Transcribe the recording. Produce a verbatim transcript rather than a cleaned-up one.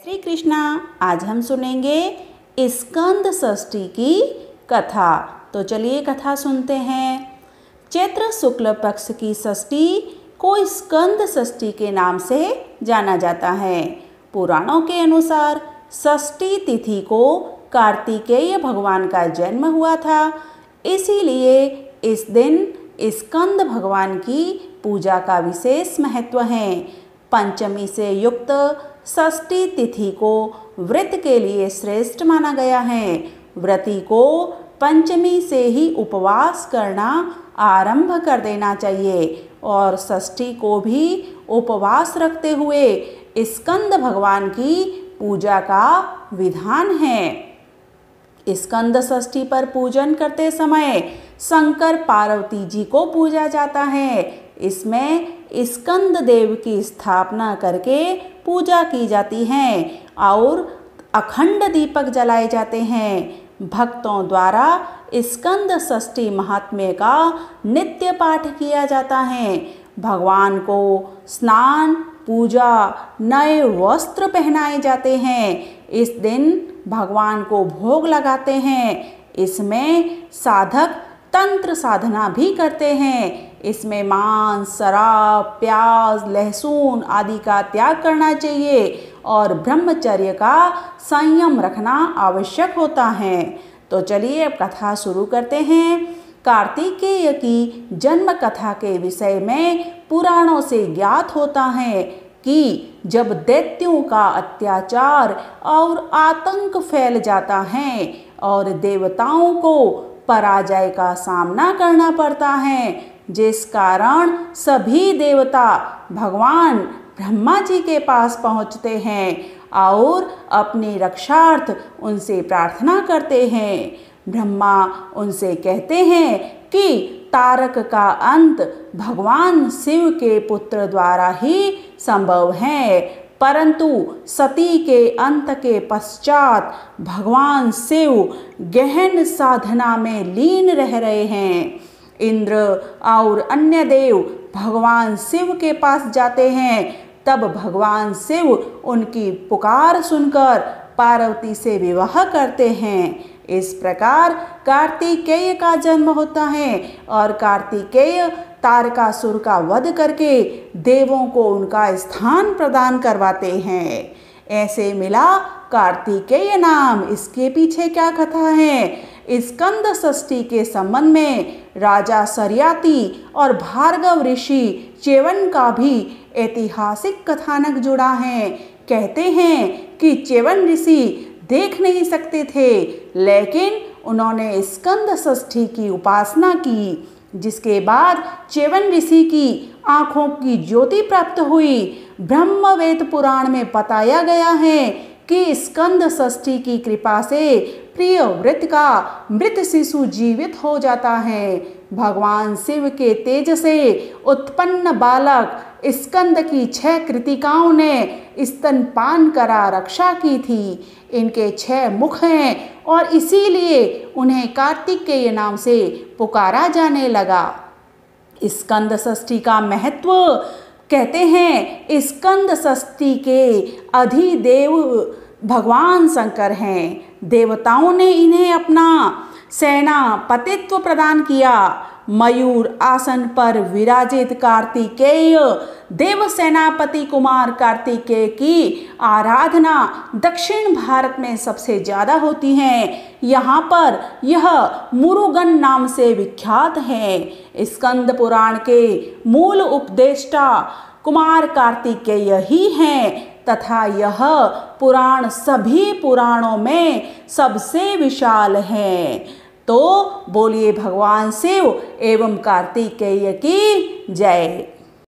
श्री कृष्णा। आज हम सुनेंगे स्कंद षष्ठी की कथा। तो चलिए कथा सुनते हैं। चैत्र शुक्ल पक्ष की षष्ठी को स्कंद षष्ठी के नाम से जाना जाता है। पुराणों के अनुसार षष्ठी तिथि को कार्तिकेय भगवान का जन्म हुआ था, इसीलिए इस दिन स्कंद भगवान की पूजा का विशेष महत्व है। पंचमी से युक्त षष्ठी तिथि को व्रत के लिए श्रेष्ठ माना गया है। व्रती को पंचमी से ही उपवास करना आरंभ कर देना चाहिए और षष्ठी को भी उपवास रखते हुए स्कंद भगवान की पूजा का विधान है। स्कंद षष्ठी पर पूजन करते समय शंकर पार्वती जी को पूजा जाता है। इसमें स्कंद देव की स्थापना करके पूजा की जाती है और अखंड दीपक जलाए जाते हैं। भक्तों द्वारा स्कंद षष्ठी महात्म्य का नित्य पाठ किया जाता है। भगवान को स्नान, पूजा, नए वस्त्र पहनाए जाते हैं। इस दिन भगवान को भोग लगाते हैं। इसमें साधक तंत्र साधना भी करते हैं। इसमें मांस, शराब, प्याज, लहसुन आदि का त्याग करना चाहिए और ब्रह्मचर्य का संयम रखना आवश्यक होता है। तो चलिए अब कथा शुरू करते हैं। कार्तिकेय की जन्म कथा के विषय में पुराणों से ज्ञात होता है कि जब दैत्यों का अत्याचार और आतंक फैल जाता है और देवताओं को पराजय का सामना करना पड़ता है, जिस कारण सभी देवता भगवान ब्रह्मा जी के पास पहुंचते हैं और अपनी रक्षार्थ उनसे प्रार्थना करते हैं। ब्रह्मा उनसे कहते हैं कि तारक का अंत भगवान शिव के पुत्र द्वारा ही संभव है, परंतु सती के अंत के पश्चात भगवान शिव गहन साधना में लीन रह रहे हैं। इंद्र और अन्य देव भगवान शिव के पास जाते हैं। तब भगवान शिव उनकी पुकार सुनकर पार्वती से विवाह करते हैं। इस प्रकार कार्तिकेय का जन्म होता है और कार्तिकेय तारकासुर का वध करके देवों को उनका स्थान प्रदान करवाते हैं। ऐसे मिला कार्तिकेय नाम। इसके पीछे क्या कथा है? स्कंद षष्ठी के संबंध में राजा शर्याती और भार्गव ऋषि च्यवन का भी ऐतिहासिक कथानक जुड़ा है। कहते हैं कि च्यवन ऋषि देख नहीं सकते थे, लेकिन उन्होंने स्कंद षष्ठी की उपासना की, जिसके बाद च्यवन ऋषि की आँखों की ज्योति प्राप्त हुई। ब्रह्मवेद पुराण में बताया गया है कि स्कंद षष्ठी की कृपा से प्रिय व्रत का मृत शिशु जीवित हो जाता है। भगवान शिव के तेज से उत्पन्न बालक स्कंद की छह कृतिकाओं ने स्तनपान करा रक्षा की थी। इनके छह मुख हैं और इसीलिए उन्हें कार्तिकेय नाम से पुकारा जाने लगा। स्कंद षष्ठी का महत्व कहते हैं, स्कंद षष्ठी के अधिदेव भगवान शंकर हैं। देवताओं ने इन्हें अपना सेनापतित्व प्रदान किया। मयूर आसन पर विराजित कार्तिकेय देव सेनापति कुमार कार्तिकेय की आराधना दक्षिण भारत में सबसे ज़्यादा होती है। यहाँ पर यह मुरुगन नाम से विख्यात है। स्कंद पुराण के मूल उपदेष्टा कुमार कार्तिकेय ही हैं तथा यह पुराण सभी पुराणों में सबसे विशाल है। तो बोलिए भगवान शिव एवं कार्तिकेय की जय।